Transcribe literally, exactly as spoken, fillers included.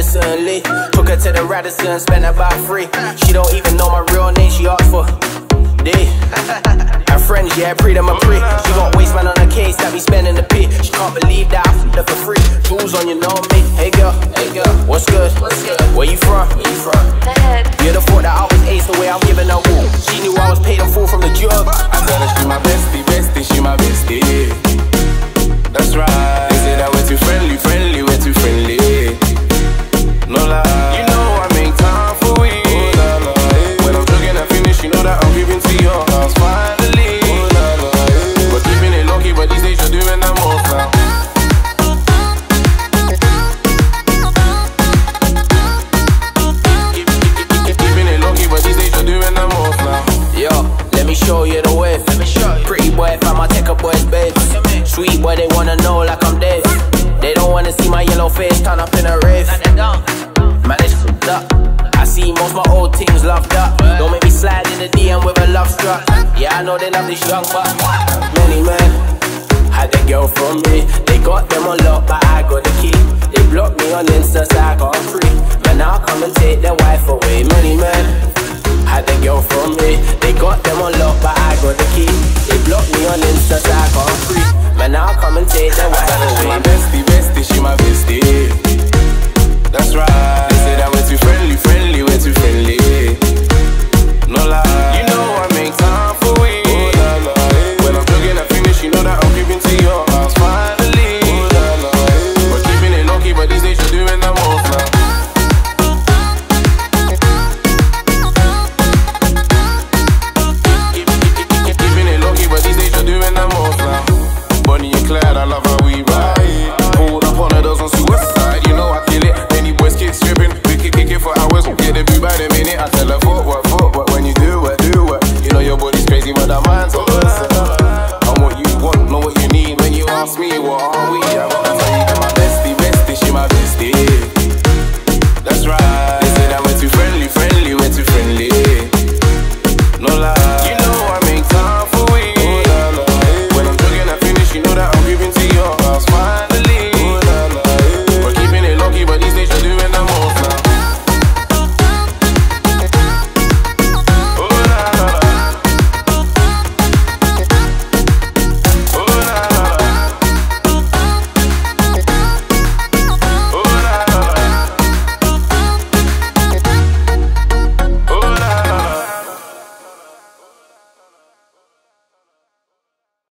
innocently. Took her to the Radisson, spent about three. She don't even know my real name, she asked for D. Her friends, yeah, pre them a pre. She got waste man on her case that be spending the P. She can't believe that I f***ed her for free. Jewels on, you know me. Hey girl, hey girl, what's good? What's good? Where you from? Where you from? The head. You'd have thought that I was ace the way I'm giving her wool. She knew I was paid in full from the jug. I tell her she my bestie, bestie, she my bestie. That's right. They say that we're too friendly, friendly, we're too friendly. No lie. You know I make time for we. Oh, nah, nah, yeah. When I'm jogging and finish, you know that I'm creeping to your house finally. Oh, nah, nah, yeah. But keeping it low-key, but these days you're doing that most now. Keep, keep, keep, keeping it low-key, but these days you're doing that most now. Yo, let me show you the way. Let me show you. Pretty boy, fam, I take a boy's bed. Sweet boy, they wanna know like I'm dead. They don't wanna see my yellow face turn up in a rave. Man, it's f***ed up. I see most my old teams loved up. Don't make me slide in the D M with a love struck. Yeah, I know they love this young but many men had a girl from me. They got them on lock, but I got the key. They blocked me on Insta, so I got free. Man, I'll come and take their wife away.